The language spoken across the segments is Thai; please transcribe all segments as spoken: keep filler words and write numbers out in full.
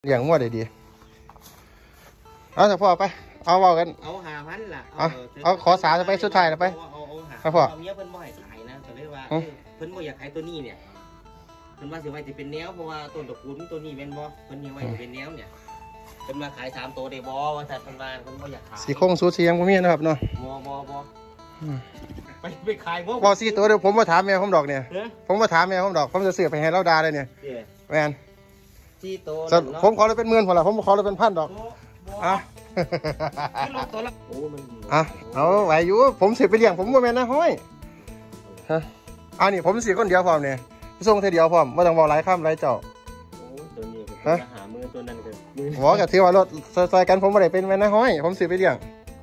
เลี้ยงงัวได้ดีเอาแต่พ่อไปเอาเบากันเอาหาพันล่ะเอาเอาขอสาวจะไปสุดท้ายแล้วไปครับพ่อเนี้ยเพิ่นบ่ให้ขายนะแต่เลยว่าเพิ่นบ่อยากขายตัวนี้เนี่ยเพิ่นว่าสิไว้จะเป็นแนวเพราะว่าต้นตระกูลตัวนี้แม่นบ่เพิ่นยังไว้จะเป็นแนวเนี่ยเพิ่นมาขายสามตัวได้บ่ว่าแต่เพิ่นว่าเพิ่นบ่อยากขายสีโค้งสูสียังบ่มีนะครับเนาะบ่บ่บ่ไปไปขายบ่บ่สี่ตัวเดี๋ยวผมมาถามแม่ผมดอกเนี่ยผมมาถามแม่ผมดอกผมจะซื้อไปให้เราดาเลยเนี่ยแม่นสี่ตัวผมขอเลยเป็นหมื่นพอละผมขอเลยเป็นพันดอกอ่ะอ่ะเอาไหวอยู่ผมเสียไปเลี้ยงผมว่าแม่นะห้อยฮะอันนี้ผมเสียคนเดียวพร้อมเนี่ยส่งเท่าเดียวพร้อมไม่ต้องบอกหลายข้ามหลายเจ้าตัวนี้ฮะหามือตัวนั้นกันหัวกับที่ว่ารถซอยกันผมไม่ได้เป็นแม่นะห้อยผมเสียไปเลี้ยง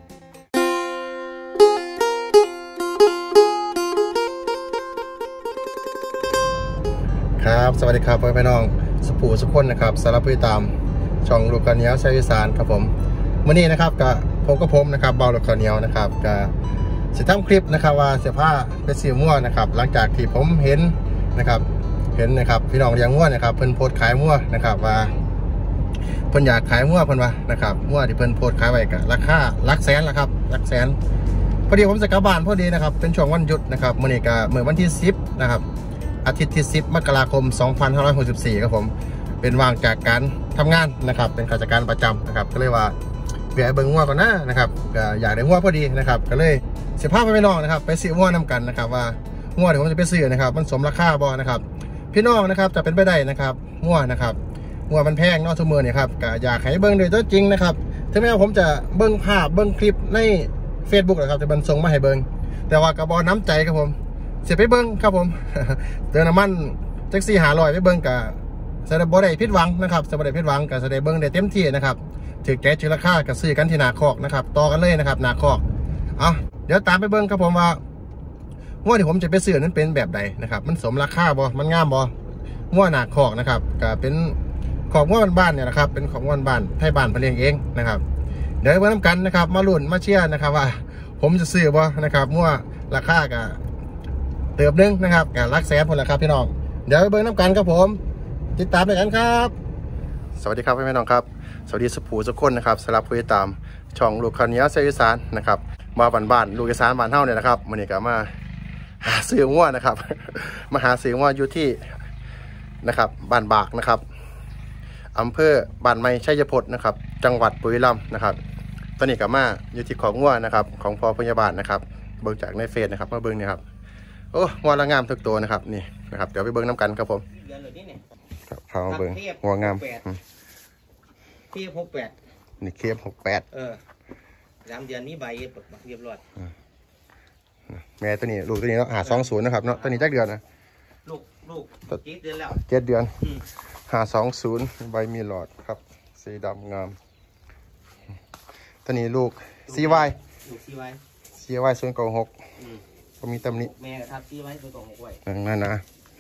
ครับสวัสดีครับพ่อพี่น้องสุภูสุขคนนะครับสารพัดตามช่องลูกกระเนียวชาวอีสานครับผมวันนี้นะครับกับผมกับผมนะครับเบาลูกกระเนียวนะครับกับสิทำคลิปนะครับว่าเสื้อผ้าเป็นสีม่วงนะครับหลังจากที่ผมเห็นนะครับเห็นนะครับพี่น้องเลี้ยงม่วงนะครับเพิ่นโพสขายม่วงนะครับว่าเพิ่นอยากขายม่วงเพิ่นว่านะครับม่วงที่เพิ่นโพสขายไว้กับราคาหลักแสนละครับหลักแสนพอดีผมจะกลับบ้านพอดีนะครับเป็นช่วงวันหยุดนะครับมื้อนี้ก็เมื่อวันที่สิบนะครับอาทิตย์ที่สิบมกราคมสองพันห้าร้อยหกสิบสี่ครับผมเป็นว่างจากการทำงานนะครับเป็นข้าราชการประจำนะครับก็เลยว่าเบียร์เบิ้งงัวก่อนนะนะครับก็อยากได้งัวพอดีนะครับก็เลยเสียภาพไปพี่น้องนะครับไปซื้องัวนำกันนะครับว่างัวที่ผมจะไปซื้อนะครับมันสมราคาบ่นะครับพี่น้องนะครับจะเป็นไปได้นะครับงัวนะครับงัวมันแพงนอกทุกมือเนี่ยครับก็อยากให้เบิ้งโดยตัวจริงนะครับถึงแม้ว่าผมจะเบิ้งภาพเบิ้งคลิปใน เฟซบุ๊ก นะครับจะบันส่งมาให้เบิ้งแต่ว่ากระบอกน้ำใจครับผมเสียไปเบิ้งครับผมเติมน้ำมันแท็กซี่หาลอยไปเบิ้งกับแสดงบ่ได้ผิดหวังนะครับแสดงผิดหวังกับแสดงเบิ้งได้เต็มที่นะครับถือแก๊สจุลค่ากับซื้อกันที่นาคอกนะครับต่อกันเลยนะครับนาคอกเอาเดี๋ยวตามไปเบิ้งครับผมว่างัวที่ผมจะไปซื้อนั้นเป็นแบบใดนะครับมันสมราคาบ่มันงามบ่งัวนาคอกนะครับก็เป็นของงัวบ้านๆเนี่ยนะครับเป็นของงัวบ้านไทยบ้านเลี้ยงเองนะครับเดี๋ยวมาทำกันนะครับมาลุ้นมาเชียร์นะครับว่าผมจะซื้อบ่นะครับงัวราคากับเติบนึงนะครับกับรักแสนพอแล้วครับพี่น้องเดี๋ยวไปเบิ้งน้ำกันครับผมติดตามด้วยกันครับสวัสดีครับพี่น้องครับสวัสดีสุภูสุขคนนะครับสำหรับผู้ติดตามช่องลูกกระเนียวชาวอีสานนะครับมาบ้านบ้านลูกอีสานบ้านเฮาเนี่ยนะครับวันนี้ก็มาหาซื้องัวนะครับมาหาซื้องัวอยู่ที่นะครับบ้านบากนะครับอำเภอบ้านไม้ชัยพจน์นะครับจังหวัดบุรีรัมย์นะครับตอนนี้ก็มาอยู่ที่ของงัวนะครับของพ่อพยาบาลนะครับเบิ่งจากในเฟซนะครับมาเบิ่งนี่ครับโอ้งัวละงามทุกตัวนะครับนี่นะครับเดี๋ยวไปเบิ่งน้ำกันครับผมครับเขาเบิ่งงัวงามเคฟหกแปดนี่เคฟหกแปดเออสามเดือนนี้ใบเรียบร้อยแม่ตัวนี้ลูกตัวนี้เนาะหาสองศูนย์นะครับเนาะตัวนี้จักเดือนนะลูกลูกเจ็ดเดือนแล้วเจ็ดเดือนหาสองศูนย์ใบมีหลอดครับสีดำงามตัวนี้ลูกซีวายลูกซีวายซีวายศูนย์เก้าหกก็มีตำหนิแม่ครับซีวายศูนย์เก้าหกไว้นั่นนะ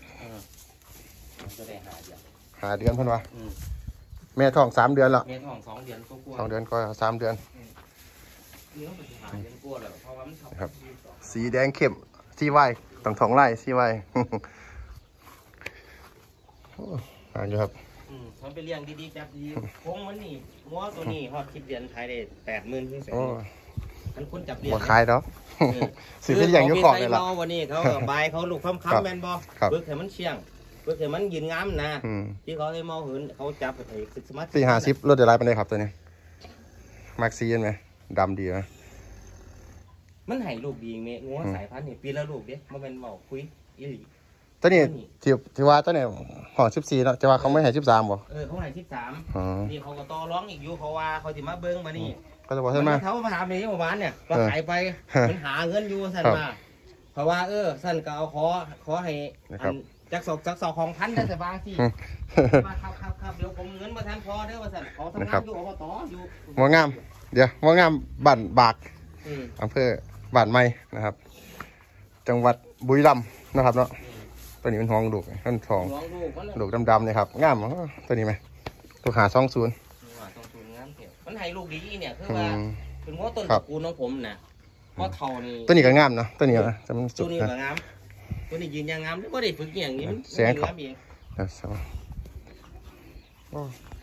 จะได้หาเดือนหาเดือนเพิ่นวะแม่ท้องสามเดือนละแม่ท้องสองเดือนก็กลัวสองเดือนก็สามเดือนครับสีแดงเข้มซีวายต้องท้องไล่ซีวายอ่านอยู่ครับอืมทำไปเลี้ยงดีๆจับดีโค้งมันนี่งัวตัวนี้ฮอดสิบเดือนขายได้แปดหมื่นที่แสนมันคนจับเลี้ยงบ่ขายดอกสิเป็นอย่างยุคก่อนเลยล่ะวันนี้เขาใบเขาลูกค้ำๆแมนบอเบิกแต่มันเชียงเบิกแต่มันยืนงามนะที่เขาให้เมาหืนเขาจับไปศึกสมัติสี่ห้าสิบรถเดือดร้ายไปเลยครับตัวนี้มาร์คซีนไหมดำดีไหมมันให้ลูกดีเมงัวสายพันธุ์นี่ปีละลูกเด้มันเป็นเบาคุยอีหลีตัวนี้ที่ที่ว่าตัวนี้ห่อสิบสี่เนาะจะว่าเขาไม่ให้สิบสามบ่เออเขาให้สิบสามนี่เขาก็ต่อร้องอีกอยู่เขาว่าเขาจะมาเบิ้งมานี่ก็จะบอกใช่ไหมเขามาถามในเมื่อวานเนี่ยก็ขายไปมันหาเงินอยู่สั่นมาเพราะว่าเออสั่นก็เอาขอขอให้จักสอบจักสอบของพันได้แต่บางที่มาครับครับครับเดี๋ยวผมเงินมาทันพอเด้อว่าสั่นขอทำงานอยู่อบตอยู่หัวงามเดี๋ยวหัวงามบ้านบากอำเภอบ้านไม้นะครับจังหวัดบุรีรัมย์นะครับเนาะตัวนี้เป็นทองดุกท่านทองดุกดำๆเนี่ยครับงามตัวนี้ไหมตัวหาสองศูนย์มันให้ลูกดีเนี่ยคือว่าเป็นว่าต้นตระกูลของผมนะเพราะเท่านี้ตัวนี้ก็งามเนาะตัวนี้นะจะมันสุดตัวนี้ก็งามตัวนี้ยืนยังงามไม่ได้ฝึกอย่างนี้เสียงเขา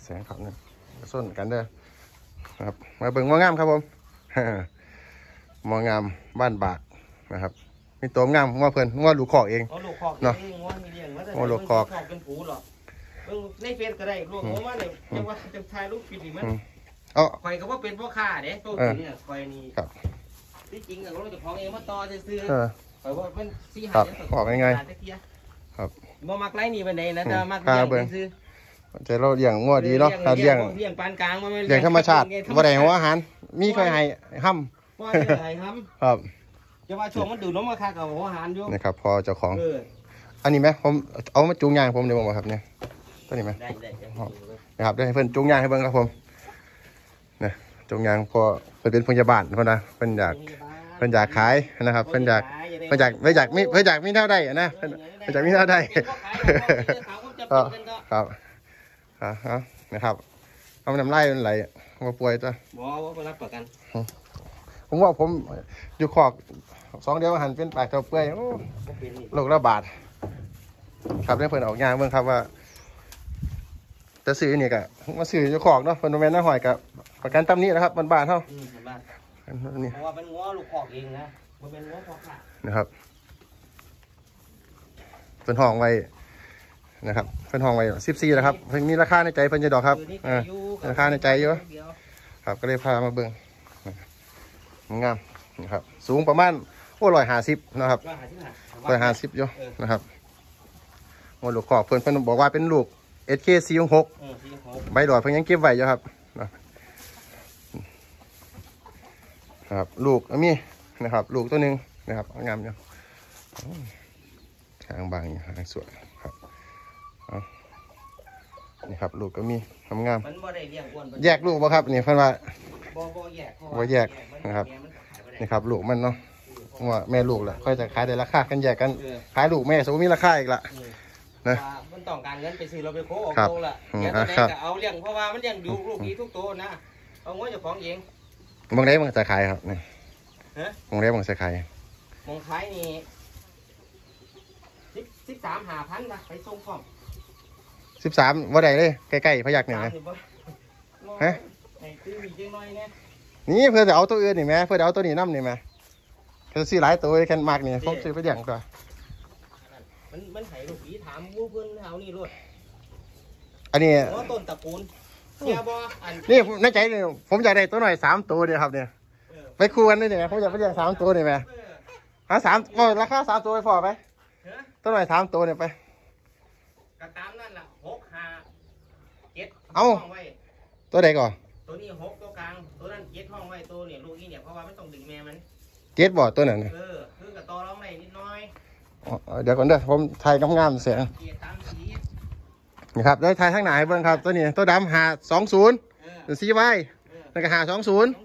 แสงครับเนี่ยส้นกันเด้อนะครับมาเบิ่งว่างามครับผมมองงามบ้านบากนะครับมีตัวงามว่าเพิ่นว่าลูกคอกเองเนาะว่าลูกคอกเป็นผูหรอในเฟซก็ได้ลูกผมว่าเนี่ยจะว่าจะถ่ายรูปผิดอีกมั้ยอ๋อข่อยก็ว่าเป็นพ่อค้าเด้ตัวจริงเนี่ยข่อยนี่ครับที่จริงอะเราจะของเองมาต่อซื้อข่อยว่ามันสี่หาของ่ายๆครับบ่มักไล่นี่เป็นไหนนะจะมักเลี้ยงซื้อจะเราเลี้ยงงัวดีเนาะถ้าเลี้ยงเลี้ยงปานกลางเลี้ยงธรรมชาติบ่ได้หัวอาหารมีค่อยให้ห้ำบ่ได้ให้ห้ำครับจะว่าช่วงมันดูดนมมาค่ากับหัวอาหารอยู่นี่ครับพอเจ้าของอันนี้ไหมผมเอามาจูงยางผมเดี๋ยวบอกครับเนี่ยตัวนี้ไหมนะครับได้ให้เพิ่นจูงยางให้เบิ่งครับผมเนี่ยจูงยางพอเพิ่นเป็นพยาบาลเพิ่นนะเพิ่นอยากเพิ่นอยากขายนะครับเพิ่นอยากเพิ่นอยากเพิ่นอยากมีเพิ่นอยากมีเท่าได้นะเพิ่นเพิ่นอยากมีเท่าได้ครับครับครับนะครับเอาน้ำไล่เป็นไรมาป่วยตัวบ่ว่ารับประกันผมว่าผมอยู่ขอกสองเดือนหันเป็นปากตัวเปื่อยโรคระบาดครับได้เพิ่นออกงานเบิ่งครับว่าจะซื้อนี่กะมาซื้ออยู่ขอกเนาะเพิ่นแม่นหน้าหอยกับประกันตำนี้นะครับบ้านๆเฮานี่เพราะว่าเป็นงัวลูกขอกเองนะมันเป็นงัวขอกค่ะนะครับเพิ่นห้องไว้นะครับเพิ่นห้องไว้สิบสี่นะครับเพิ่นมีราคาในใจเพิ่นจะดอกครับอ่าราคาในใจอยู่ครับก็เลยพามาเบิ่งงามนะครับสูงประมาณโอ้ร้อยห้าสิบนะครับร้อยห้าสิบอยู่นะครับโอ้ลูกขอกเพิ่นเพิ่นบอกว่าเป็นลูก เอส เค สี่หกใบดอดเพิ่นยังเก็บไว้อยู่ครับนะครับลูกมีนะครับลูกตัวหนึ่งนะครับงามอยู่หางบางหางสวยครับนี่ครับลูกก็มีทำงามแยกลูกบ่ครับนี่เพิ่นว่าบ่แยกนะครับนี่ครับลูกมันเนาะว่าแม่ลูกแหละค่อยจะขายได้ราคากันแยกกันขายลูกแม่สมมติมีราคาอีกละนะมันต้องการเงินไปซื้อเราไปโค้ออกโตละเดี๋ยวตัวไหนก็เอาเลี้ยงเพราะว่ามันเลี้ยงดูลูกดีทุกตัวนะเอาง้อจะของเองมองได้มองจะขายครับนี่มองได้มองจะขายมองขายนี่สิบสิบสามหาพันนะไปส่งของสิบสามว่าใดเลยใกล้ๆพยักหนึ่งนะฮะนี่เพื่อจะเอาตัวอื่นนี่ไหมเพื่อจะเอาตัวนี้น้ำนี่ไหมเพื่อซื้อหลายตัวแค่มากนี่ผมซื้อไปเลี้ยงตัวมันมันไห้ลูกผีถามวูเพื่อนเอานี่รถอันนี้ต้นตระกูลเสียบออันนี่ในใจเนี่ยผมอยากได้ตัวหน่อยสามตัวเดียวครับเนี่ยไปคู่กันได้ไหมผมอยากไปเลี้ยงสามตัวนี่ไหมหาสามราคาสามตัวไปพอไหมตัวหน่อยสามตัวเนี่ยไปกระตามนั่นล่ะหกห้าเจ็ดเอาตัวใดก่อนตัวนี้หกตัวกลางตัวนั้นเจ็ดห้องไว้ตัวเนี่ยลูกนี้เนี่ยเพราะว่าไม่ต้องดึงแม่มันเจ็ดบ่อตัวนั้นเออคือกับตัวร้องได้นิดน้อยเดี๋ยวก่อนเด้อผมถ่ายงามๆเสียงนี่ครับได้ถ่ายทั้งไหนเบิ้งครับตัวนี้ตัวดำหาสองศูนย์ซีไว้แล้วก็หาสองศูนย์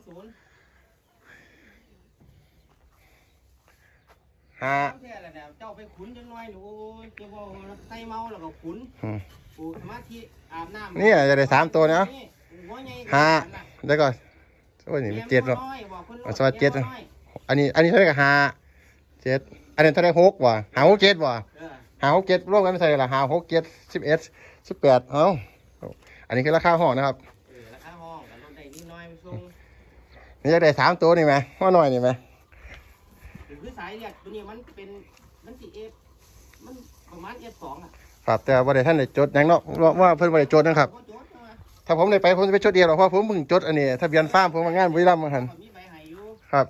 หาเจ้าไปขุนจังน้อยหนูจะบอกไส้เมาแล้วก็ขุนปูสมาธิอาบน้ำนี่จะได้สามตัวเนาะหาได้ก่อนโอ้ยนี่เจ็ดหรอกสวัสดีเจ็ดอันนี้อันนี้เท่าไหร่กับหาเจ็ดอันนี้เท่าไหร่หกว่ะหาหกเจ็ดว่ะหาหกเจ็ดร่วมกันไม่ใช่หรอหาหกเจ็ดสิบเอ็ดสิบแปดเอ้าอันนี้คือราคาห้องนะครับราคาห้องแต่ได้นิดน้อยส่งนี่จะได้สามตัวนี่ไหมว่าน้อยนี่ไหมคือสายเนี่ยตัวนี้มันเป็นมันสีเอฟมันประมาณเอฟสองอ่ะครับแต่ว่าได้ท่านได้จดยังเนาะว่าเพิ่นว่าได้จดนะครับถ้าผมได้ไปผมจะไปจดเดียวหรอกเพราะผมเพิ่งจดอันนี้ทะเบียนฟาร์มผมมางานวิรัมย์มาหันครับ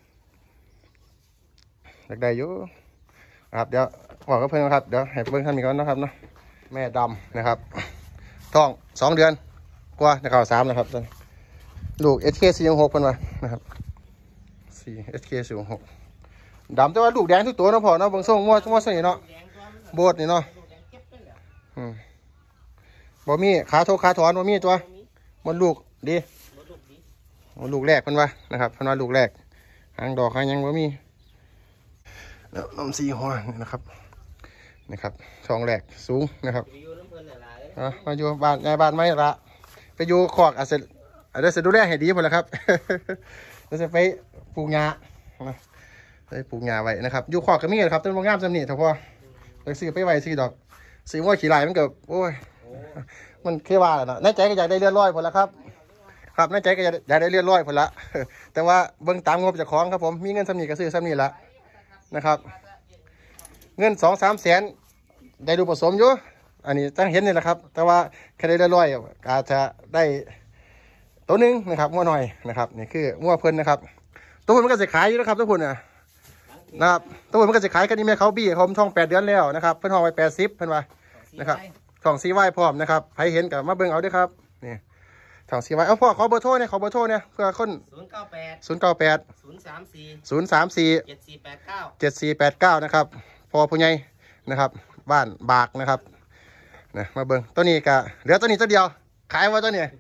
อยากได้อยู่ครับเดี๋ยวบอกกับเพื่อนครับเดี๋ยวให้เพื่อนท่านมีก่อนนะครับเนาะแม่ดำนะครับท้องสองเดือนกว่าในข่าวสามนะครับลูก เอส เค สี่หกเพิ่นว่านะครับสี่ เอส เค สี่หกดำแต่ว่าลูกแดงทุกตัวเนาะพอเนาะบางส่งมั่วมั่วใส่เนาะโบดนี่เนาะอืมบ่มีขาโทขาถอนบ่มีตัวมันลูกดีมันลูกแรกเพิ่นว่านะครับเพิ่นว่าลูกแรกหางดอกหางยังบ่มีแล้วน้ำซีหัวนี่นะครับนี่ครับช่องแรกสูงนะครับอ่ะมาอยู่บ้านยายบ้านไม่ละไปอยู่ขอกอาจจะอาจจะดูแลให้ดีพอแล้วครับจะไปปลูกหญ้าไปปลูกหญ้าไว้นะครับอยู่ขอกก็มีครับต้นมะงามจำนี่เฉพาะไปซื้อไปไว้ซื้อดอกซื้อว่าขี้ลายมันเกิดโอ้ยมันแค่ว่าเนาะในใจก็อยากได้เลื่อนร้อยพอแล้วครับครับในใจก็อยากได้เลื่อนร้อยพอละแต่ว่าเบิ่งตามงบเจ้าของครับผมมีเงินซ้ำนี้ก็ซื้อซ้ำนี้ละนะครับเงินสองสามแสนได้ดูผสมอยู่อันนี้ตั้งเห็นนี่แหละครับแต่ว่าแค่ได้เลื่อนร้อยอาจจะได้ตัวหนึ่งนะครับงัวหน่อยนะครับนี่คืองัวเพิ่นนะครับตัวเพิ่นมันก็จะขายอยู่นะครับทุกคนนะนะครับตัวเพิ่นมันก็จะขายกันนี่แม่เขาบี้เขาท้องแปดเดือนแล้วนะครับเพิ่นห้องไว้แปดสิบเพิ่นว่านะครับท้องซีไว้พร้อมนะครับใครเห็นกับมาเบิ่งเอาด้วยครับนี่ท้องซีไว้เอาพ่อขอเบอร์โทรเนี่ยขอเบอร์โทรเนี่ยเพื่อคนศูนย์เก้าแปดศูนย์เก้าแปดศูนย์สามสี่ศูนย์สามสี่เจ็ดสี่แปดเก้าเจ็ดสี่แปดเก้านะครับพอผู้ใหญ่นะครับบ้านบากนะครับนะมาเบิ่งตัวนี้ก็เหลือตัวนี้ตัวเดียวขายไว้ตัวนี้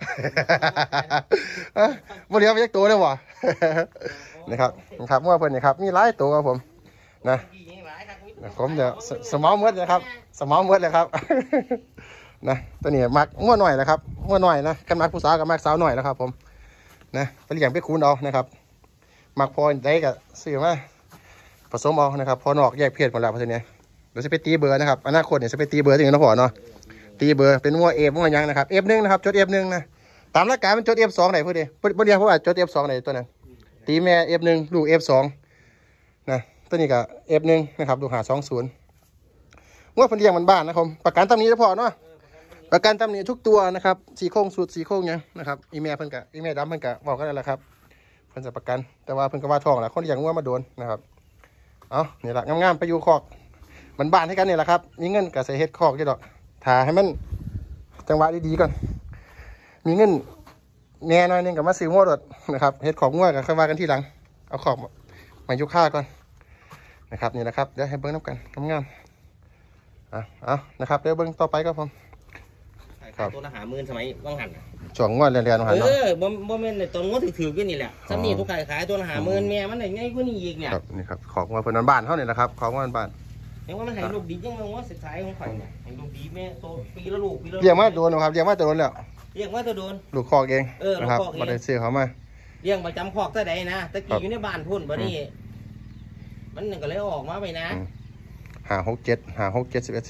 บ่เหลือไปยักตัวเลยวะนะครับนะครับเมื่อเพิ่นนี่ครับมีหลายตัวครับผมนะผมเดี๋ยวสมองมืดนะครับสมองมืดเลยครับนะตัวนี้มักมั่วหน่อยนะครับมั่วหน่อยนะขันมักผู้สาวกับมักสาวหน่อยนะครับผมนะไปเลี้ยงไปคูณเอานะครับมักพอได้กับซื้อมาผสมเอานะครับพอนอกแยกเพศหมดแล้วเพราะฉะนั้นเดี๋ยวจะไปตีเบอร์นะครับอนาคตเนี่ยจะไปตีเบอร์ถึงนะพ่อเนาะตีเบอร์เป็นมั่วเอฟมั่วยังนะครับเอฟหนึ่งนะครับจดเอฟหนึ่งนะตามหลักการมันจดเอฟสองไหนพูดดิพูดเดียวเพราะว่าจดเอฟสองไหนตัวนั้นตีแม่เอฟหนึ่งลูกเอฟสองนะตัวนี้ก็เอฟหนึ่งนะครับลูกหาสองศูนย์มั่วพันเดียงมันบ้านนะครับประกันตำนี้นะพ่อเนาะประกันตำนี้ทุกตัวนะครับสีโค้งสุดสีโค้งยังนะครับอีเมลเพิ่นกะอีเมลดำเพิ่นกะบอกกันแล้วแหละครับเพิ่นจะประกันแต่ว่าเพิ่นก็ว่าทองแหละคนอย่างว่ามาโดนนะครับเอาเนี่ยแหละงามๆไปอยู่คอกมันบ้านให้กันเนี่ยแหละครับมีเงินกับใส่เฮ็ดคอกกี่ดอกถ่าให้มันจังหวะดีๆก่อนมีเงินแน่หน่อยนึงกับมาซื้อง้อดนะครับเฮ็ดของง้อกับค่อยว่ากันทีหลังเอาขอบมายุค่าก่อนนะครับนี่นะครับเดี๋ยวให้เบิ้งน้ำกันงามๆอ่ะเอานะครับเดี๋ยวเบิ้งต่อไปครับผมครับตัวละหาหมื่นสมัยว่างหันช่วงง้อเรียนๆว่างหันเนาะเออบ่บ่แม่นในตอนง้อถือๆกันนี่แหละซ้ำนี่ทุกขายขายตัวละหาหมื่นแม่มันได้ง่ายกว่านี้อีกเนี่ยครับนี่ครับของง้อเพิ่นบ้านเท่านี้นะครับของง้อบ้านยังว่ามันให้ลูกดียังว่าสุดท้ายของข่อยเนี่ยให้ลูกดีแม่โตปีละลูกปีละเลี้ยงมาโดนนะครับเลี้ยงมาโดนแล้วเลี้ยงมาตัวโดนลูกคอกเองนะครับบ่ได้ซื้อเขามาเลี้ยงประจำคอกแต่ใดนะตะกี้อยู่ในบ้านพุ่นบ่นี่มันก็เลยออกมาไปนะห้าหกเจ็ดห้าหกเจ็ดสิบเอ็ด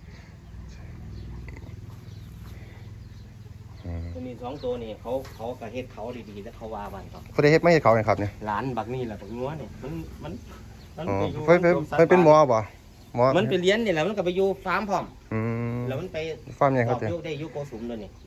ตัวนี้สองตัวนี่เขาเขากระเฮ็ดเขาดีๆแล้วเขาว่าบ้านเขาเขาได้เฮ็ดไม่เฮ็ดเขาเนี่ยครับเนี่ยหลานบักนี่แหละบักงัวเนี่ยมันมันมันไปไปเป็นหมอป่ะหมอมันไปเลี้ยงนี่แหละมันก็ไปอยู่ฟาร์มพร้อมแล้วมันไปฟาร์มยังครับยกได้ยุโกสุมเลยนี่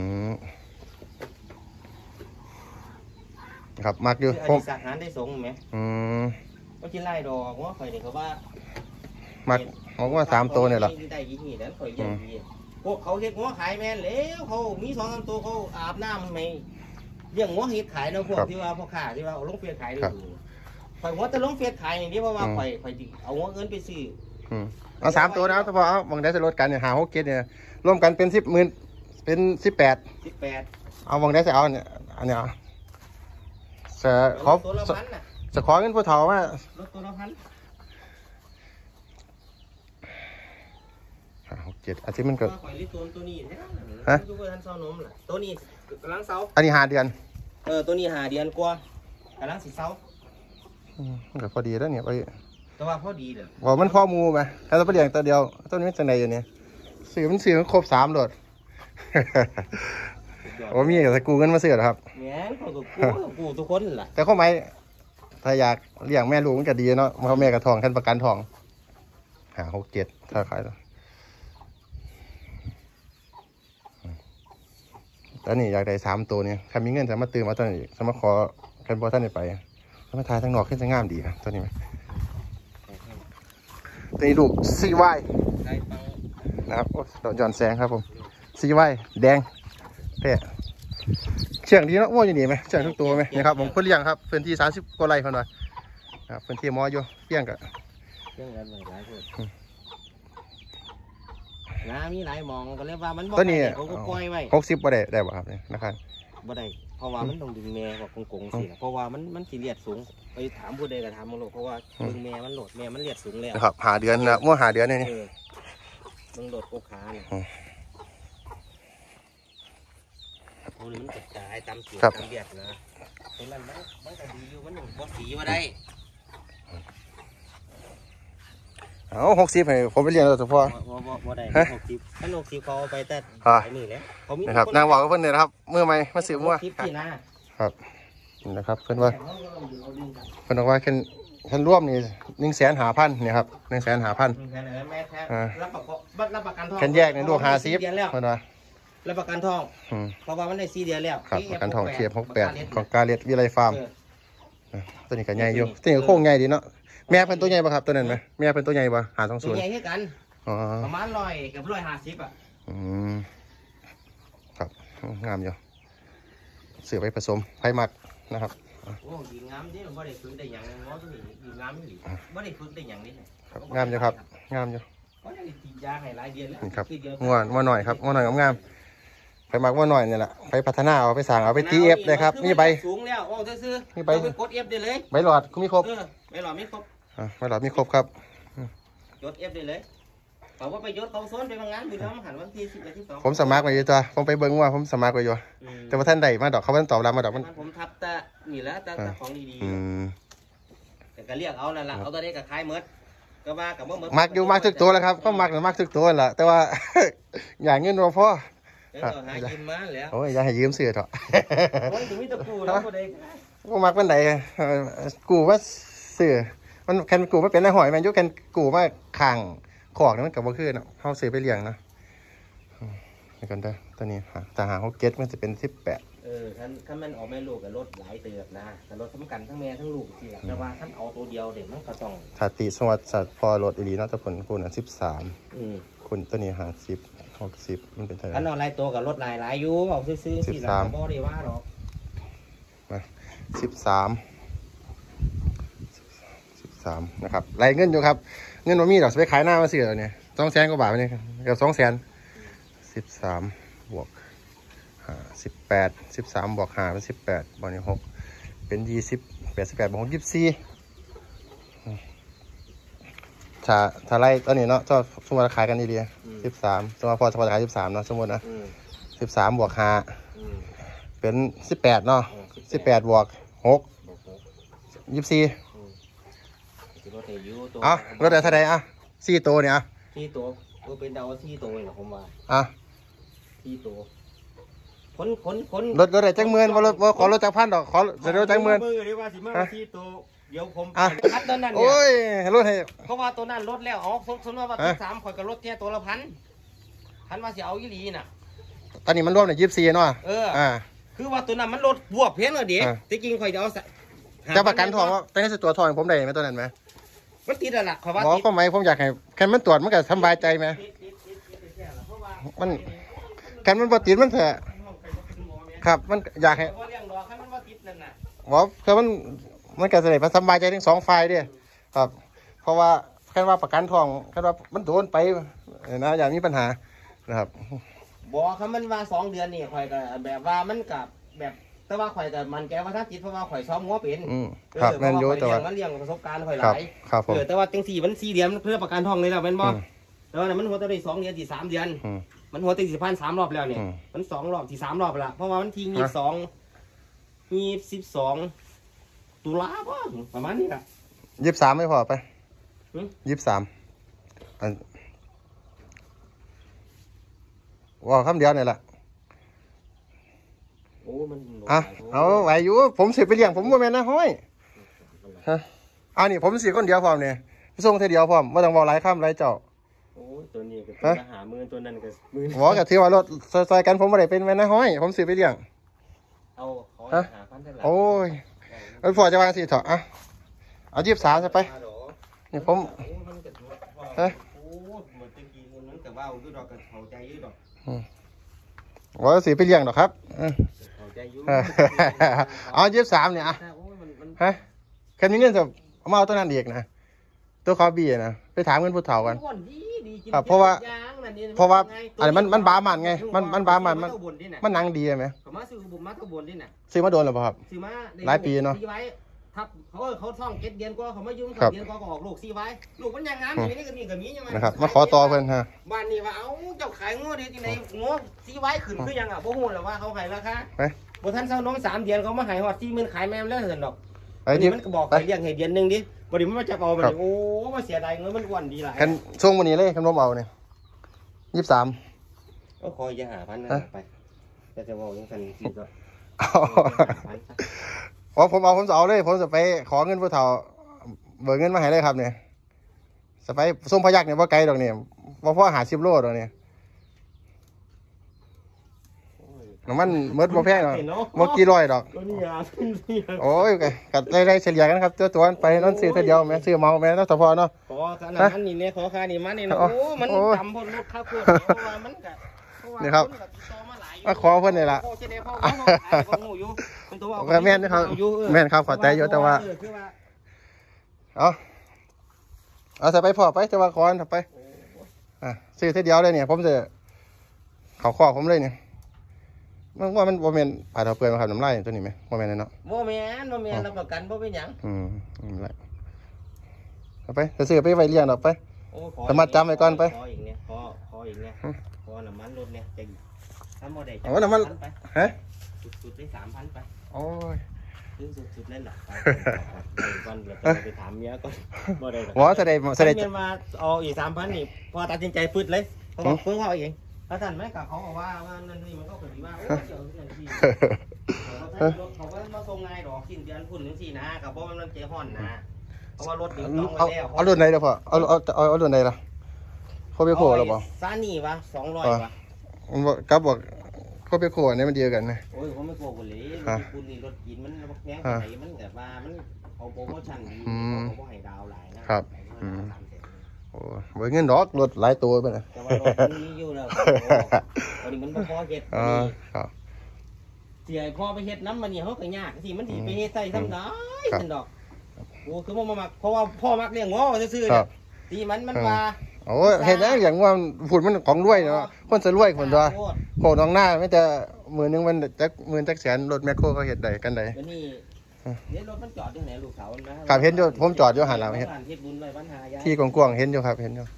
ครับมักอยู่ผมสักหารได้สงไหมอืมก็กินไล่ดอกว่าข่อยเนี่ยเขาว่ามักเขาว่าสามตัวเนี่ยหรอได้ยี่นี่แล้วข่อยยังดีพวกเขาเฮ็ดงัวขายแม่นแล้วเขามีสองสามตัวเขาอาบน้ำไม่เลี้ยงงัวเฮ็ดขายเนาะพวกที่ว่าพ่อค้าที่ว่าเอาลงเฟียขายนี่ข่อยงัวแต่ลงเฟียขายอย่างนี้เพราะว่าข่อยข่อยเอางัวเงินไปซื้อเอาสามตัวนะเฉพาะเอาบางได้จะลดกันเนี่ยหาหกเจ็ดเนี่ยร่วมกันเป็นสิบหมื่นเป็นสิบแปดสิบแปดเอาบางได้จะเอาเนี่ยอันเนี้ยจะขอจะขอเงินผู้เฒ่าว่าลดตัวละพันหกเจ็ดอาทิตย์มันเกิดตัวนี้ฮะตัวนี้กำลังเสาอันนี้หาเดือนเออตัวนี้หาเดือนกว่ากำลังสิเสามันก็พอดีแล้วเนี่ยไปแต่ว่าพอดีเลยบอกมันพ่อมูไหมแล้วตัวเดียวตัวเดียวตัวนี้จะไหนอยู่เนี่ยสื่อมันสื่อมันครบสามโหลดโอ้มีแต่กูเงินมาเสือครับเนี่ยกูกูกูทุกคนแหละแต่ข้อไม้ถ้าอยากเลี้ยงแม่ลูกมันก็ดีเนาะเพราะแม่กระทองท่านประกันทองหาหกเจ็ดถ้าขายแล้วตอนนี้อยากได้สามตัวเนี่ยถ้ามีเงินจะมาตื่นมาตอนนี้จะมาขอกันบอท่านไปถ้ามาทายทั้งนอกขึ้นจะงามดีนะตอนนี้ไหมตัวนี้ลูกซีไวนะครับโอ้ดอกจอนแสงครับผมซีไวแดงเป๊ะเชียงดีเนาะว่าอยู่นี่ไหมเชียงทุกตัวไหมนะครับผมคนเลี้ยงครับพื้นที่สามสิบกว่าไร่คนหน่อยครับพื้นที่มออยู่เลี้ยงกับเลี้ยงกันหลายคนน้ามีหลายมองก็เลยว่ามันบ่ได้เขาก็ปล่อยไว้หกสิบบ่ได้ได้บ่ครับเนี่ยนะครับบ่ได้เพราะว่ามันต้องดึงแม่กับกงๆสิเพราะว่ามันมันสีเลียดสูงไปถามผู้ใดก็ถามมาโลกเพราะว่าดึงแม่มันโหลดแม่มันเลียดสูงแล้วครับหาเดือนนะมั่วหาเดือนนี่นี่มันโหลดโกขาเนี่ยโอ้ยมันกระจายตามสีตามเลียดนะตรงนั้นมันมันก็ดีอยู่มันบ่สีว่าได้เอาหกสิบให้ผมไปเรียนแล้วเฉพาะบ่บ่บ่ได้หกสิบท่านหกสิบเขาไปแต่ไอ้นี่แหละเขามีนะครับนางบอกกับเพื่อนเลยนะครับเมื่อไม่มาสืบว่าคลิปที่นะครับนี่นะครับเพื่อนว่าเพื่อนบอกว่าแค่แค่ร่วมนี่หนึ่งแสนหาพันเนี่ยครับหนึ่งแสนหาพันแม่แท้รับประกันรับประกันทองแค่แยกในลูกหาซิปเพื่อนว่ารับประกันทองเพราะว่ามันได้สี่เดือนแล้วครับประกันทองเทียบหกแปดของกาเลียดวิไลฟาร์มตัวนี้ก็ใหญ่อยู่ตัวนี้ก็โค้งใหญ่ดีเนาะแม่เป็นตัวใหญ่ป่ะครับตัวนั้นไหมแม่เป็นตัวใหญ่ป่ะหาสองศูนย์ใหญ่กันประมาณร้อยกับร้อยห้าสิบอ่ะอืมครับงามอยู่เสือไปผสมไผ่หมักนะครับโอ้ดีงามดิบ่ได้ฝึกได้อย่างง้อตัวนี้ดีงามนี่บ่ได้ฝึกได้อย่างนี้ครับงามอยู่ครับงามอยู่ก็ได้ติดยาให้หลายเดือนแล้วนี่ครับงัวงัวหน่อยครับงัวหน่อยงามไผ่หมักงัวหน่อยนี่แหละไปพัฒนาเอาไปสั่งเอาไปตีเอฟเลยครับนี่ใบสูงแล้วโอ้ซื้อนี่ใบกดเอฟได้เลยใบหลอดก็มีครบใบหลอดมีครบอ่าใบหลอดมีครบครับยศเอฟได้เลยเขาว่าไปยศเขาโซนไปบางงานไปน้องหันวันที่สิบที่สองผมสมัครไปอยู่ตัวผมไปเบิ้งว่าผมสมัครไปอยู่แต่ว่าท่านใดมาดอกเขาไม่ตอบรับมาดอกมันผมทับแต่นี่แหละแต่ของดีๆแต่ก็เรียกเอานั่นแหละเอาตัวนี้กับคล้ายเมิดก็ว่ากับเมิดมักอยู่มักทุกตัวแล้วครับเขามักหรือมักทุกตัวแหละแต่ว่าอย่างเงินรอพ่อหายืมมาแล้วโอ้ยอย่าให้ยืมเสือเถอะโอ้ยถึงมีตะกูแล้วก็ได้ก็มักเป็นไหนกูว่าเสือมันแค่กูไม่เป็นไอ้หอยมันยุคแค่กูมาข่างขอกนี่มันกับว่าคือเนาะเขาซื้อไปเลี้ยงนะนี่กันเด้อตัวนี้แต่หาเขาเก็ตมันจะเป็นสิบแปดเออท่านท่านมันออกแม่ลูกกับรถหลายเติบนะแต่รถทั้งกันทั้งแม่ทั้งลูกทีแต่ว่าท่านเอาตัวเดียวเด็กมันก็ต้องสติสวัสดิ์สัตว์พอรถอีลีเนาะแต่ผลกูน่ะสิบสามคุณตัวนี้หาสิบหกสิบมันเป็นเท่าไหร่ท่านเอาลายตัวกับรถลายหลายอยู่เอาซื้อซื้อสิบสามบ่ได้ว่าหรอกมาสิบสามสิบสามนะครับรายเงินอยู่ครับเงินมันมีดอกไปขายหน้ามาเสียเนี่ยสองแสนกว่าบาทนี่เกือบสองแสนสิบสามบวกห้าสิบแปดสิบสามบวกห้าเป็นสิบแปดบวกนี่หกเป็นยี่สิบแปดสิบแปดบวกหกยี่สิบสี่ถ้าถ้าไล่ตอนนี้เนาะก็สมมติขายกันดีๆสิบสามสมมติพอสมมติขายสิบสามเนาะสมมตินะสิบสามบวกห้าเป็นสิบแปดเนาะสิบแปดบวกหกยี่สิบสี่อ่ะรถอะไรเท่าไรอ่ะสี่ตัวเนี่ยอ่ะสี่ตัวตัวเป็นดาวสี่ตัวเหรอผมว่าอ่ะสี่ตัวคนคนคนรถรถอะไรจังเมือนว่ารถว่าขอรถจักรพันดอกขอรถจักรเมือนเรียกว่าสิมาสี่ตัวเดี๋ยวผมคัดตัวนั้นเนี่ยโอ้ยรถให้เพราะว่าตัวนั้นรถแล้วอ๋อสมมติว่าตัวสามข่อยกับรถแค่ตัวละพันพันว่าสิเอายี่หลีน่ะตอนนี้มันรวมในยี่สิบสี่เนาะเอออ่าคือว่าตัวนั้นมันรถบวกเพี้ยนเลยเด็กที่จริงข่อยจะเอาจะประกันทองว่าเป็นสิตัวทองผมได้ไหมตัวนั้นไหมมันติดอะไรขอว่าติดก็ไม่ผมอยากให้แค่มันตรวจมันก็สบายใจไหมมันแค่มันปติดมันเถอะครับมันอยากให้หมอคือมันมันก็จะได้สบายใจทั้งสองฝ่ายด้วยครับเพราะว่าแค่ว่าประกันทองแค่ว่ามันโดนไปนะอย่ามีปัญหานะครับบอกครับมันว่าสองเดือนนี่ข่อยก็แบบว่ามันกับแบบแต่ว่าข่อยแต่มันแกว่าถ้าจิตเพราะว่าข่อยซ้อมงัวเป็นครับแม่นอยู่แต่ว่ามันเลี้ยงประสบการณ์ข่อยหลายเออแต่ว่าจังสี่มันสี่เดือนเพื่อประกันทองเลยแล้วเป็นบ่แล้วเนี่ยมันหัวตัวได้สองเดือนที่สามเดือนมันหัวติดสิบพันสามรอบแล้วเนี่ยมันสองรอบที่สามรอบละเพราะว่ามันทีมีสองมีสิบสองตุลาป่ะประมาณนี้แหละยี่สิบสามไม่พอไปยี่สิบสามว่าคำเดียวเนี่ยแหละโอ้มันอ่ะเอาไหวอยู่ผมเสียไปเลี้ยงผมว่าแม่นะห้อยฮะอันนี้ผมเสียคนเดียวพร้อมเนี่ยส่งเท่าเดียวพร้อมไม่ต้องบอกหลายคำหลายเจ้าโอ้ตัวนี้ก็ตัวหามือตัวนั้นก็มือหมอกับที่ว่ารถซอยกันผมไม่ได้เป็นแม่นะห้อยผมเสียไปเลี้ยงเอาขอหาพันเท่าไหร่โอ้ยไอ้พอจะวางสิเถอะอ่ะเอายี่สิบสามใช่ไปนี่ผมเฮ้ยโอ้หมดตะกี้มันแต่ว่าคือดอกกระเผาใจยืดดอกว่าสีไปเลี้ยงหรอครับเอายี่สิบสามเนี่ยอ่ะฮะแค่นี้เงินจะเอามาเอาตัวนั้นเด็กนะตัวคอบีนะไปถามเงินผู้เฒ่ากันครับเพราะว่าเพราะว่าอะไรมันมันบามันไงมันมันบามันมันมันนังดีไหมมาซื้อบุญมาตัวบนนี่น่ะซื้อมาโดนหรือเปล่าครับซื้อมาหลายปีเนาะทับเขาเขาท่องเก็ดเดียนก็เขาไม่ยุ่งเดียนก็ออกลูกซีไว้ลูกมันยังงามอยู่นี่ก็มีกับมียังไงนะครับมาขอต่อเพื่อนฮะบ้านนี้ว่าเอาเจ้าขายงัวดีที่ไหนงัวซีไว้ขึ้นคือยังอ่ะโบ้หูหรือว่าเขาขายราคาบนท่านเศร้าน้องสามเดือนเขามาขายหอดสี่หมื่นขายแม่แล้วเห็นดอกไอ้นี่มันก็บอกไปเลี้ยงให้เดือนหนึ่งดิบริมันมาจับเอาไปโอ้มาเสียดายเงินมันอ้วนดีหลายคันช่วงวันนี้เลยคันร่มเอาเนี่ยยี่สิบสามก็คอยจะหาพันไปแต่จะบอกยังสันสีก็อ๋อผมเอาผมจะเอาเลยผมจะไปขอเงินผู้เฒ่าเบิกเงินมาให้เลยครับเนี่ยจะไปส่งพยักเนี่ยว่าไกลดอกเนี่ยว่าพ่อหาชิบโลดอกเนี่ยน้ำมันเมื่อว่าแพงหรอว่ากี่ร้อยดอกโอ้ยกัดได้เฉลี่ยกันครับตัวตัวไปนั่นซื้อเท่าเดียวแม่ซื้อเมาแม่ต้องสะพอเนาะขอขนาดนั้นนี่เนี่ยขอค่านี่มันนี่นะโอ้มันจำพนรถข้าวโพดเพราะว่ามันกันี่ครับมาขอเพื่อนนี่ละแม่นนะครับแม่นครับขอใจเยอะแต่ว่าเอาเอาใส่ไปพอไปแต่ว่าคอนไปอ่ะซื้อเท่าเดียวเลยเนี่ยผมจะเขาข้อผมเลยเนี่ยมันว่ามันโมเมนต์ผ่านเอาเปลือยมาขับน้ำลายตัวนี้ไหมโมเมนต์นั่นเนาะโมเมนต์โมเมนต์รับประกันเพราะเป็นอย่างอืมอะไรเอาไปจะซื้อไปไว้เลี้ยงดอกไปสามารถจำไว้ก่อนไปขออีกเนี่ยขอขออีกเนี่ยขอน้ำมันรถเนี่ยจะทำโมเดลอ๋อน้ำมันฮะสุดๆได้สามพันไปโอ้ยซื้อสุดๆเล่นหรอก่อนเดี๋ยวไปถามเมียก่อนโมเดลว่าแสดงแสดงมาเอาอีกสามพันนี่พอตัดสินใจฟืดเลยเขาบอกเพิ่งเขาเองถ้าท่านไม่กับเขาบอกว่าว่านั่นนี่มันก็เกิดว่าโอ้เดี๋ยวอย่างที่เขาก็มาส่งง่ายดอกสิ้นเดือนพุ่นถึงสี่นะกับเพราะมันเจ๊ห่อนนะเพราะว่ารถดึงต้องไปแล้วเอารุ่นไหนเดี๋ยวพอเอาเอาเอาเอารุ่นไหนล่ะเขาไปโคหรือเปล่าซานี่วะสองร้อยวะมันบอกกับบอกเขาไปโคอันนี้มันเดียวกันนะโอ้ยเขาไม่โคกันเลยคุณนี่รถกินมันแพงไหนมันแบบว่ามันเอาโปรโมชั่นดีเขาก็ให้ดาวหลายนะครับโอ้เบิกเงินดอกรถหลายตัวไปนะแต่ว่ารถนี้อยู่แล้วตอนนี้มันพอเฮ็ดเสียพอไปเฮ็ดน้ำมันนี่เขาก็ยากสิมันถีไปเฮ็ดใส่ทำได้ฉันดอกโอ้คือมันมาเพราะว่าพ่อมักเลี้ยงง้อซื่อๆเนี่ยตีมันมันมาโอ้เห็นแล้วอย่างว่าฝุ่นมันของรวยเนาะคนจะรวยคนตัวโหน้องหน้าไม่แต่มือนึงมันจักมือจักแสนรถแมคโครเขาเห็ดใดกันใดเนี่ยรถมันจอดที่ไหนลูกสาวมันนะครับเห็นอยู่ผมจอดอยู่หันหลังเห็นที่กว้างๆเห็นอยู่ครับเห็นอยู่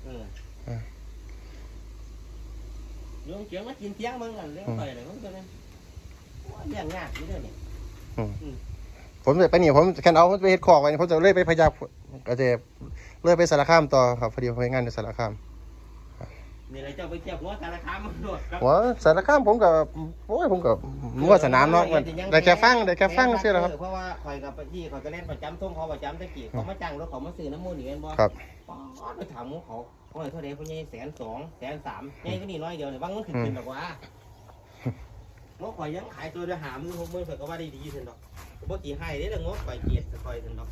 โยมเกี่ยวมากินเที่ยงมึงอ่ะเลี้ยงไปเลยมึงตัวนี้เลี้ยงยากนี่เด้อเนี่ยผมจะไปนี่ผมแค่เอาไปเฮ็ดคอกไว้ผมจะเลื่อยไปพยาก็จะเลื่อยไปสารคามต่อครับพอดีไปงานในสารคามนี่อะไรเจ้าไปเจ็บหัวสารคามมันโดดหัวสารคามผมกับโอ้ยผมกับมั่วสนามเนาะได้แค่ฟังได้แค่ฟังเสียแล้วครับเพราะว่าคอยกับพี่คอยก็เล่นประจำทุ่งเขาประจำตะกี้เขามาจ้างรถเขามาซื้อน้ำมูลนี่เองบ่ครับไปถามเขาเขาเท่าไหร่เขาเนี่ยแสนสองแสนสามเนี่ยก็นี่น้อยเดียวเนี่ยบางมันขึ้นเป็นแบบว่าง้อข่อยยังขายตัวเดียวหามือหกมือข่อยก็ว่าได้ดีเถอะดอกปกติให้ได้แต่ง้อข่อยเกียรติข่อยเถอะดอก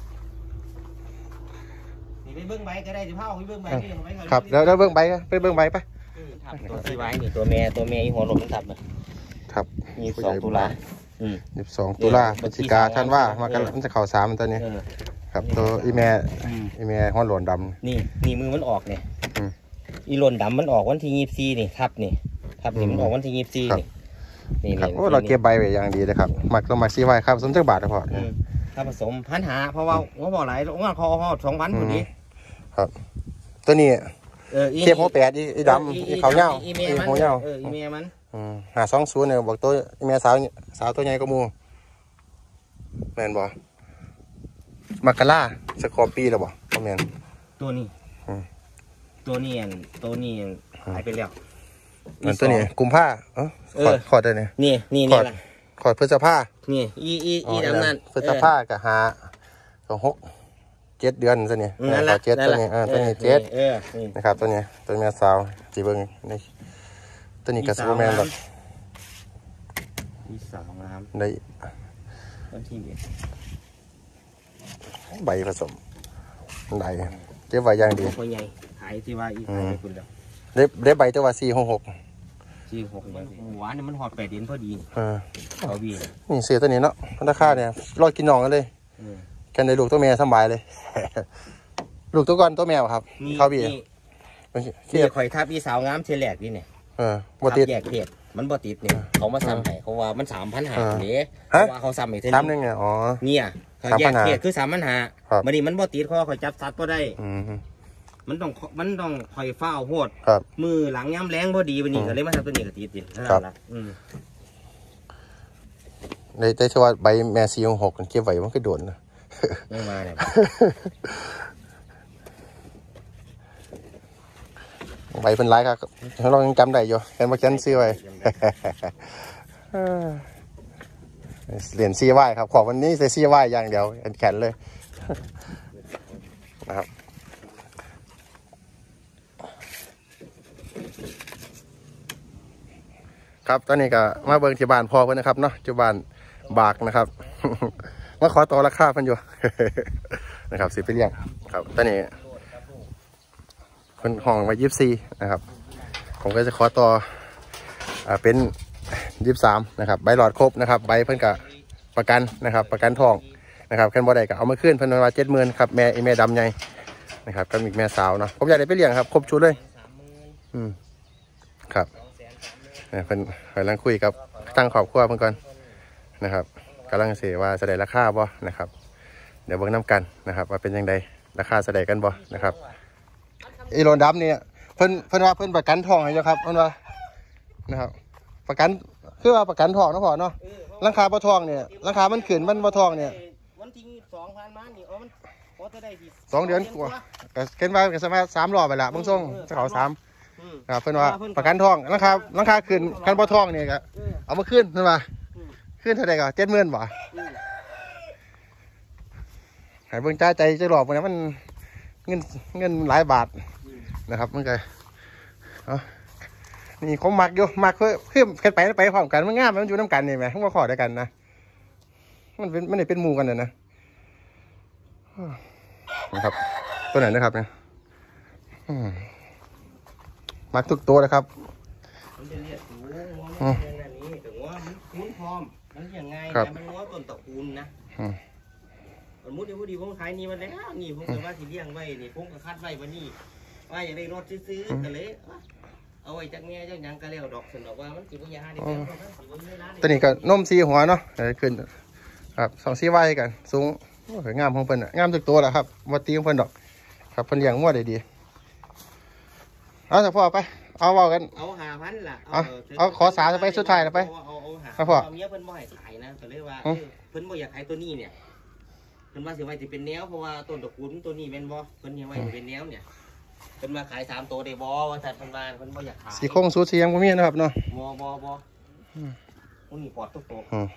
นี่ไปเบิ้งใบก็ได้สิพ่อไปเบิ้งใบนี่ไปครับแล้วแล้วเบิ้งใบไปเบิ้งใบไปตัวที่ไว้นี่ตัวแม่ตัวแม่อีหัวหลงมันทับเลยครับมีสองตุลายี่สิบสองตุลาพฤศจิกาท่านว่ามากันมันจะเข่าสามตัวนี้ครับตัวอีแม่อีแม่หัวหลนดำนี่นี่มือมันออกเนี่ยอีหลนดำมันออกวันที่ยี่สิบสี่นี่ทับนี่ทับนี่มันออกวันที่ยี่สิบสี่นี่นี่ครับโอ้เราเก็บใบไว้อย่างดีเลยครับหมักเราหมักซีไว้ครับสมจักบาทเฉพาะถ้าผสมพันหาเพราะว่าเขาบอกหลายงานคอเขาสองพันพอดีครับตัวนี้เทียบหัวแปดอีดำอีเขาเน่าอีหัวเน่าอีเมียมันหาสองศูนย์เนี่ยบอกตัวอีเมียสาวสาวตัวใหญ่ก็มูแมนบ่มักกะล่าสกอร์ปีหรอบ่ก็แมนตัวนี้ตัวนี้ตัวนี้หายไปแล้วมันตัวนี้กุมผ้าเออขอดขอดได้เนี่ยนี่นี่นี่แหละขอดพฤษภานี่อีอีอีดำนั่นพฤษภากับหาสองหกเจ็ดเดือนตัวนี้ขอเจ็ดตัวนี้ตัวนี้เจ็ดนะครับตัวนี้ตัวแม่สาวจีเบิ้งนี่ตัวนี้กับซูเปอร์แมนแบบที่สาวงามในวันที่ใบผสมใบเก็บไว้อย่างดีคนใหญ่ขายที่ว่าอีกขายคุณเดียวเล็บเล็บใบตัวว่าสี่หกหกสี่หกหวานเนี่ยมันหอดแปดเดือนพอดีเอาบีนี่เสียตัวนี้เนาะราคาเนี่ยรอดกินน้องกันเลยแค่ในลูกตัวแม่สบายเลยลูกตัวก่อนตัวแมวครับเขาบีที่ข่อยทับอีสาวงามเชลแลกนี่เนี่ยเออบ่ติดแยกเพศมันบ่ติดเนี่ยเขามาซ้ำให้เขาว่ามันสามพันหาเนี่ยเพราะว่าเขาซ้ำอีกเท่านี้ซ้ำนึงเนี่ยอ๋อเนี่ยเขาแยกเพศคือสามพันหามันนี่มันบ่ติดเพราะเขาจับซัดก็ได้มันต้องมันต้องคอยเฝ้าโหดมือหลังย้ำแรงพอดีวันนี้ก็เลยมาทำตัวนี้กับตีติดครับในใจชว่าใบแมซีของหกเก็บไว้มันก็โดนนะไม่มาเนี่ยใบเป็นไรครับเรายังจำได้อยู่เห็นว่าเขียนซื้อไว้เหรียญซีไว้ครับขอวันนี้ใส่ซีไว้อย่างเดียวแขนเลยนะครับครับตอนนี้ก็มาเบิ่งที่บ้านพ่อเพื่อนนะครับเนาะที่บ้านบากนะครับมาขอต่อราคาเพิ่นอยู่นะครับสิไปเลี้ยงครับตอนนี้เพิ่นห้องไว้ยี่สิบสี่นะครับผมก็จะขอต่ออ่าเป็นยี่สิบสามนะครับใบหลอดครบนะครับใบเพิ่นก็ประกันนะครับประกันทองนะครับแค่บ่ได้ก็เอามาขึ้นเพิ่นว่าเจ็ดหมื่นครับแม่อีแม่ดำใหญ่นะครับก็มีแม่สาวเนาะผมอยากได้ไปเลี้ยงครับครบชุดเลยอืมครับเพิ่นกำลังคุยกับตั้งครอบครัวเพิ่นก่อนนะครับกำลังเสียว่าจะได้ราคาบ่นะครับเดี๋ยวเบิ่งน้ำกันนะครับว่าเป็นยังไงราคาจะได้กันบ่นะครับอีโรนดับเนี่ยเพิ่นเพิ่นว่าเพิ่นประกันทองให้เจ้าครับเพิ่นว่านะครับประกันคือว่าประกันทองเนาะพ่อเนาะราคาบ่ทองเนี่ยราคามันขึ้นมันบ่ทองเนี่ยวันที่สองพันมานี่อ๋อมันพอจะได้ที่สองเดือนกว่าก็เกินว่าก็สามารถสามรอบไปละเบิ่งส่งจะเขาสามครับเพิ่นว่าประกันทองราคาราคาขึ้นกันบ่ทองเนี่ยก็เอามาขึ้นเพิ่นว่าขึ้นเท่าใดก็เจ็ดหมื่นบ่ให้เบิ่งจ่ายใจจะหลอกมันมันเงินเงินหลายบาทนะครับมันก็อ๋อนี่เขามักอยู่มักเพื่อเพื่อเกิดไปไปพร้อมกันมันง่ายมันอยู่น้ำกันนี่ไหมทั้งว่าขอด้วยกันนะมันเป็นมันเป็นหมู่กันเลยนะนะครับตัวไหนนะครับเนี่ยมักทุกตัวนะครับมันจะเรียกสูงมันเป็นอย่างนี้แต่ว่ามันคุ้นพร้อมมันยังไงแต่มันง้อต้นตระกูลนะสมมติที่ผู้ดีผมขายนี่มันแล้วนี่ผมเคยว่าที่เลี้ยงไว้นี่ผมก็คัดไว้วันนี้ว่าอย่างได้รถซื้อกันเลยเอาไว้จากเงี้ยเจ้าหยังกระเลี้ยวดอกสนดอกว่ามันสิบวิญญาณนี่ตัวนี้ก็นมซีหัวเนาะขึ้นครับสองซีไว้กันสูงสวยงามของเพิ่นงามทุกตัวแหละครับวัดตีของเพิ่นดอกครับเพิ่นเลี้ยงมั่วได้ดีเอาแต่พ่อไปเอาเอากันเอาหาพันล่ะเอาเอาขอสาวจะไปสุดท้ายนะไปเอาพ่อเมียเพิ่นบ่ให้ขายนะก็เลยว่าเพิ่นบ่อยากขายตัวนี้เนี่ยเพิ่นว่าสิไว้สิเป็นแนวเพราะว่าต้นตระกูลตัวนี้แม่นบ่เพิ่นยังไว้สิเป็นแนวเนี่ยเพิ่นมาขายสามตัวได้บ่ว่าแต่เพิ่นว่าเพิ่นบ่อยากขายสีโค้งสูสียังบ่มีนะครับเนาะบ่บ่บ่อุ้นี่ปอดทุกตัว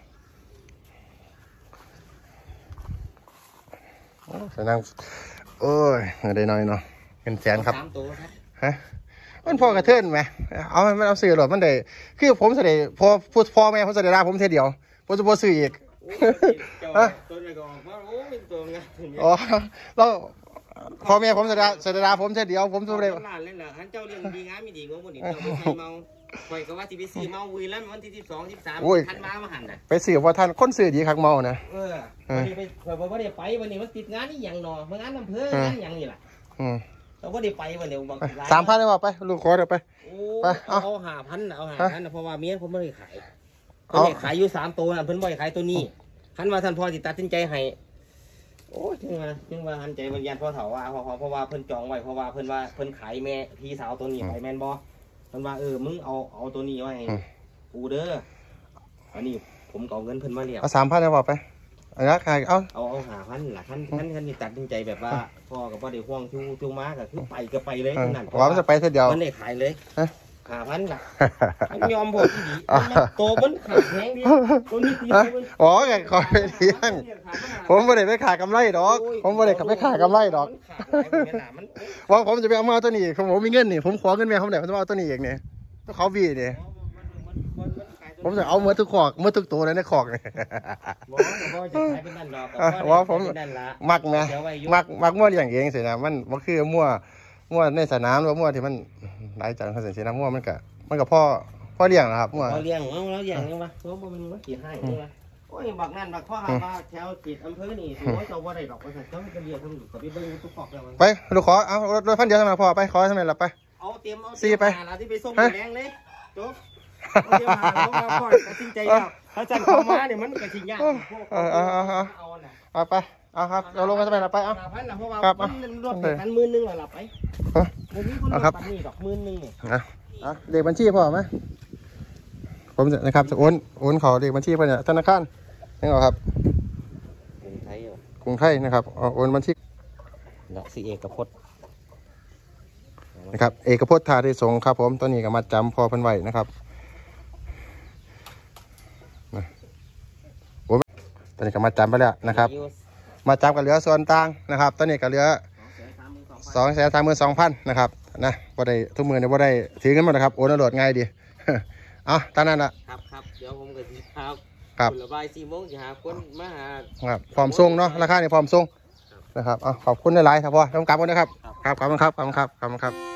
โอ้สนั่งโอ้ยได้น้อยเนาะเป็นแสนครับสามตัวครับฮะมันพอกระเทินไหมเอามันเอาซื้อหรอมันได้คือผมเสด็จพอพูดพ่อแม่ผมเสด็จได้ผมเท่เดียวผมจะบ่ซื้ออีกฮะตัวไหนก็ออกมาโอ้ยตัวไงอ๋อแล้วพ่อแม่ผมเสด็จเสด็จได้ผมเท่เดียวผมจะได้ร้านเล่นเหรอฮันเจ้าเรื่องดีงามไม่ดีก็บ่ดีเจ้าไปใส่เมาไปก็ว่าที่ไปซื้อเมาวีแล้ววันที่สิบสองสิบสามทันมามาหันน่ะไปซื้อว่าท่านคนซื้อดีคักเมานะเออวันนี้ไปพอวันนี้ไปวันนี้มันติดงานนี่อย่างหนอเมื่องานอำเภองานอย่างนี่แหละเราก็ได้ไปวันเดียวบางสามพันได้ป่ะไปลูกขอเดี๋ยวไปไปเอาหาพันเอาหาพันเพราะว่าเมียผมไม่ได้ขายเขาขายอยู่สามตัวนะเพิ่นบ่อยขายตัวนี้คันว่าท่านพ่อติดตัดสินใจให้โอ้ถึงว่าถึงว่าหันใจบรรยานพ่อเถาว่าเพราะเพราะว่าเพิ่นจองไว้เพราะว่าเพิ่นว่าเพิ่นขายแม่พี่สาวตัวนี้ไปแม่นบ่เพิ่นว่าเออมึงเอาเอาตัวนี้ไว้ให้กูเด้ออันนี้ผมเอาเงินเพิ่นมาเรียกเอาสามพันได้ป่ะไปเอาละใครเอาเอาเอาหาพันหล่ะท่านท่านท่านนี่ตัดสินใจแบบว่าพ่อกับพ่อได้ห่วงชูชูม้าก็คือไปก็ไปเลยนั่นว่ามันจะไปเดียวมันได้ขายเลยหาพันล่ะยอมบอกที่ดีโตมันขาดแพงดีตัวนี้ดีอ๋อแกขอไปเลี้ยงผมไม่ได้ไปขายกำไรดอกผมไม่ได้ขับไปขายกำไรดอกว่าผมจะไปเอามาตัวนี้ผมมีเงินนี่ผมขอเงินแม่ผมไหนผมจะเอาตัวนี้เองเนี่ยตัวเขาบีเนี่ยผมจะเอาเมื่อทุกขอกเมื่อทุกตัวเลยในขอกเนี่ยว่าผมมักนะมักมักมั่วอย่างเองสินะมันมันคือมั่วมั่วในสนามหรือมั่วที่มันหลายจังเขาเสียน้ำมั่วมันกับมันกับพ่อพ่อเลี้ยงนะครับมั่วพ่อเลี้ยงเอาแล้วเลี้ยงยังวะเพราะมันมันกี่ให้ใช่ไหมโอ้ยบักนั่นบักพ่อหาว่าแถวจิตอำเภอนี่ถือว่าเราว่าได้ดอกไปใส่เจ้าจะเลี้ยงทั้งหมดกับพี่เบิ้งทุกขอกแล้วไปลูกขอเอารถพันเดียวทำไมพ่อไปขอทำไมล่ะไปเอาเตรียมเอาซีไปที่ไปส่งแดงเลยจบเตรียมหาแล้วมาพ่อตัดสินใจแล้วถ้าจันเข้ามาเนี่ยมันกระชิงยากเอาเอาเอาเอาไปเอาครับเราลงกันทำไมล่ะไปเอาครับมันรวมกันหมื่นนึงหลับไปเอาครับนี่ดอกหมื่นนึงเนี่ยนะเด็กบัญชีพ่อไหมผมนะครับจะโอนโอนขอเด็กบัญชีเพื่อนธนาคารนี่เหรอครับไทยกรุงไทยนะครับโอนบัญชีนะสีเอกพจน์นะครับเอกพจน์ทาได้ส่งครับผมตัวนี้ก็มาจำพอเพิ่นไหวนะครับโอ้ตัวนี้ก็มาจำไปแล้วนะครับมาจำกับเหลือส่วนต่างนะครับตัวนี้ก็เหลือสองแสนสามหมื่นสองพันนะครับนะบ่ได้ทุกมือเนี่ยบ่ได้ถือเงินหมดนะครับโอนโหลดง่ายดีเอาตอนนั้นละครับครับเดี๋ยวผมก็สิครับครับระบายสี่โมงจะหาคนมาหาครับพร้อมส่งเนาะราคาเนี่ยพร้อมส่งนะครับเอาขอบคุณหลายๆครับพ่อต้องกลับกันนะครับครับขอบคุณครับขอบคุณครับขอบคุณครับ